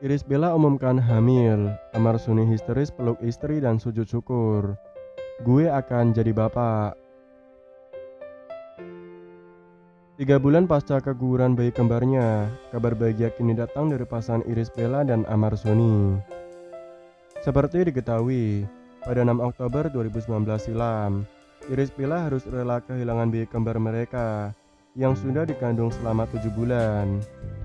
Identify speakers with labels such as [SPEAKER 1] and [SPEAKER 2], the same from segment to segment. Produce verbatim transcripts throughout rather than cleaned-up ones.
[SPEAKER 1] Irish Bella umumkan hamil. Amar Suni histeris peluk istri dan sujud syukur. Gue akan jadi bapak. Tiga bulan pasca keguguran bayi kembarnya, kabar bahagia kini datang dari pasangan Irish Bella dan Amar Suni. Seperti diketahui, pada enam Oktober dua ribu sembilan belas silam, Irish Bella harus rela kehilangan bayi kembar mereka yang sudah dikandung selama tujuh bulan.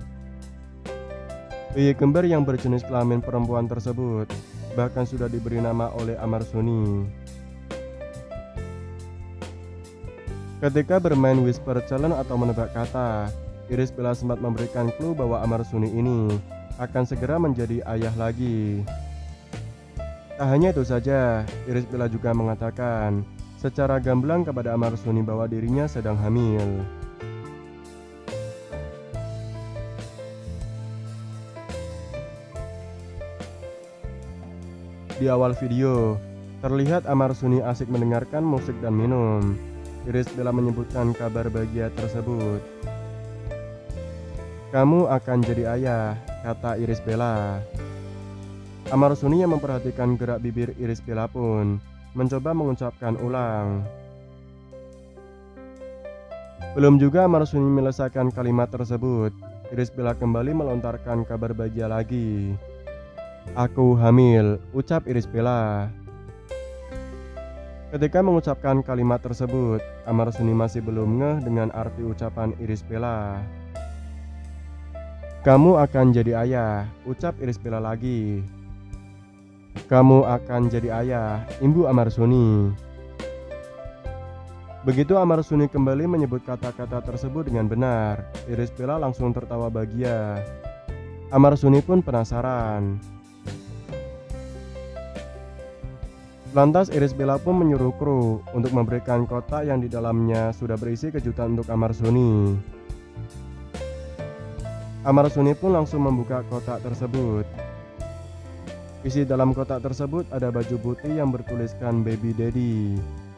[SPEAKER 1] Bayi kembar yang berjenis kelamin perempuan tersebut bahkan sudah diberi nama oleh Amar Suni. Ketika bermain whisper challenge atau menebak kata, Irish Bella sempat memberikan clue bahwa Amar Suni ini akan segera menjadi ayah lagi. Tak hanya itu saja, Irish Bella juga mengatakan secara gamblang kepada Amar Suni bahwa dirinya sedang hamil. Di awal video, terlihat Amar Suni asik mendengarkan musik dan minum. Irish Bella menyebutkan kabar bahagia tersebut. "Kamu akan jadi ayah," kata Irish Bella. Amar Suni yang memperhatikan gerak bibir Irish Bella pun mencoba mengucapkan ulang. Belum juga Amar Suni menyelesaikan kalimat tersebut, Irish Bella kembali melontarkan kabar bahagia lagi. "Aku hamil," ucap Irish Bella. Ketika mengucapkan kalimat tersebut, Amar Suni masih belum ngeh dengan arti ucapan Irish Bella. "Kamu akan jadi ayah," ucap Irish Bella lagi. "Kamu akan jadi ayah," imbu Amar Suni. Begitu Amar Suni kembali menyebut kata-kata tersebut dengan benar, Irish Bella langsung tertawa bahagia. Amar Suni pun penasaran. Lantas Irish Bella pun menyuruh kru untuk memberikan kotak yang di dalamnya sudah berisi kejutan untuk Amar Suni. Amar Suni pun langsung membuka kotak tersebut. Isi dalam kotak tersebut ada baju putih yang bertuliskan Baby Daddy.